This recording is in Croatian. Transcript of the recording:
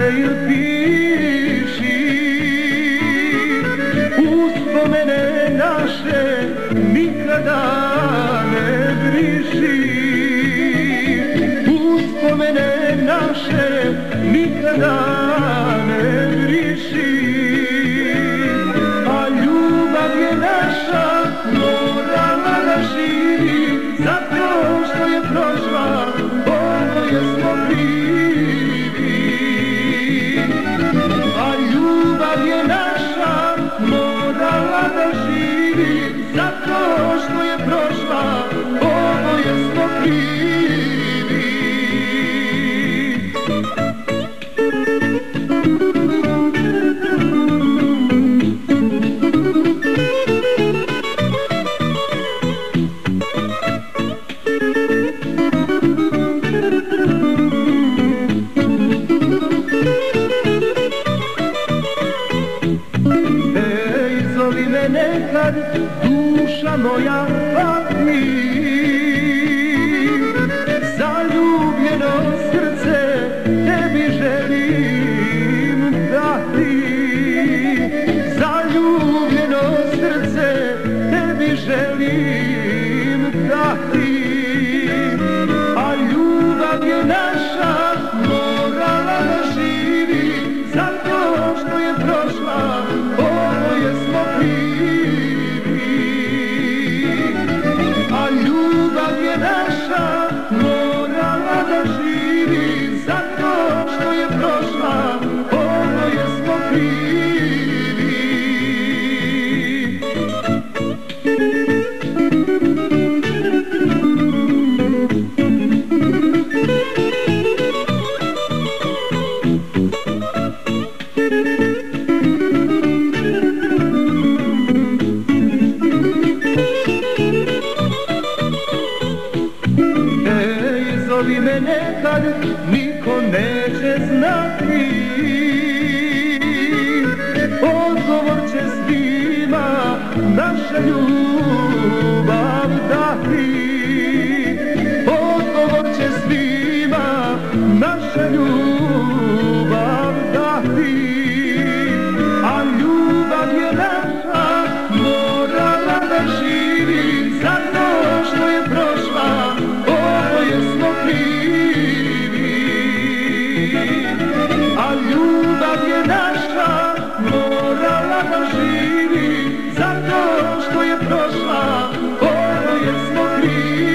ili piši, uspomene naše nikada ne briši, uspomene naše nikada ne briši, a ljubav je naša morala da živi, zato što je prošla, oboje smo krivi. A ljubav je naša morala da živi, zato što je prošla, oboje smo krivi. Zoli me nekad, duša moja pati, zaljubljeno srce tebi želim dati, zaljubljeno srce tebi želim dati, a ljubav je naša morala da živi, zato što je prošla, oboje smo krivi. A ljubav je naša morala da živi, zato što je prošla, oboje smo krivi. Zoli me nekad, niko neće znati, odgovor će svima naša ljubav dati, odgovor će svima naša ljubav dati, a ljubav je naša morala da živi, zato što je prošla, oboje smo krivi. A ljubav je naša morala da živi, zato što je prošla, oboje smo krivi.